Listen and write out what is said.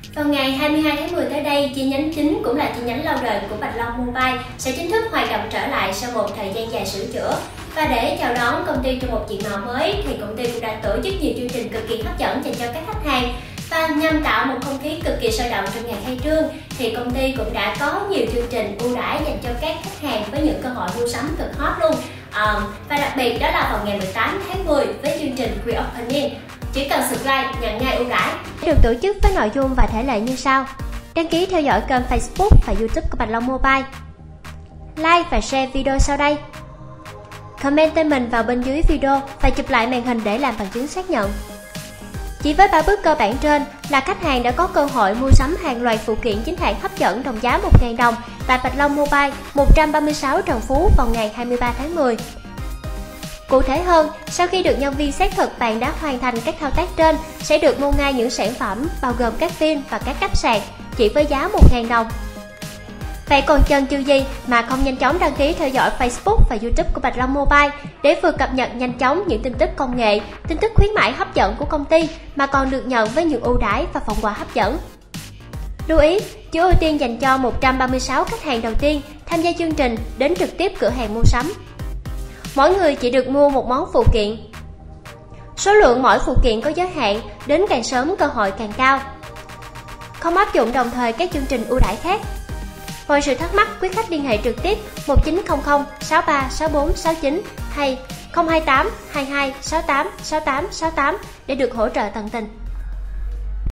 Vào ngày 22 tháng 10 tới đây, chi nhánh chính cũng là chi nhánh lâu đời của Bạch Long Mobile sẽ chính thức hoạt động trở lại sau một thời gian dài sửa chữa. Và để chào đón công ty trong một diện mạo mới thì công ty cũng đã tổ chức nhiều chương trình cực kỳ hấp dẫn dành cho các khách hàng. Và nhằm tạo một không khí cực kỳ sôi động trong ngày khai trương thì công ty cũng đã có nhiều chương trình ưu đãi dành cho các khách hàng với những cơ hội mua sắm cực hot luôn. Và đặc biệt đó là vào ngày 18 tháng 10 với chương trình Pre-Opening. Chỉ cần subscribe nhận ngay ưu đãi. Được tổ chức với nội dung và thể lệ như sau: đăng ký theo dõi kênh Facebook và YouTube của Bạch Long Mobile, like và share video sau đây, comment tên mình vào bên dưới video và chụp lại màn hình để làm bằng chứng xác nhận. Chỉ với 3 bước cơ bản trên là khách hàng đã có cơ hội mua sắm hàng loạt phụ kiện chính hãng hấp dẫn đồng giá 1.000 đồng tại Bạch Long Mobile 136 Trần Phú vào ngày 23 tháng 10. Cụ thể hơn, sau khi được nhân viên xác thực bạn đã hoàn thành các thao tác trên, sẽ được mua ngay những sản phẩm bao gồm các pin và các cáp sạc chỉ với giá 1.000 đồng. Vậy còn chần chừ gì mà không nhanh chóng đăng ký theo dõi Facebook và YouTube của Bạch Long Mobile để vừa cập nhật nhanh chóng những tin tức công nghệ, tin tức khuyến mãi hấp dẫn của công ty mà còn được nhận với những ưu đãi và phần quà hấp dẫn. Lưu ý, chỉ ưu tiên dành cho 136 khách hàng đầu tiên tham gia chương trình đến trực tiếp cửa hàng mua sắm. Mỗi người chỉ được mua một món phụ kiện. Số lượng mỗi phụ kiện có giới hạn, đến càng sớm cơ hội càng cao. Không áp dụng đồng thời các chương trình ưu đãi khác. Mọi sự thắc mắc, quý khách liên hệ trực tiếp 1900 63 64 69 hay 028 22 68 68 68 để được hỗ trợ tận tình.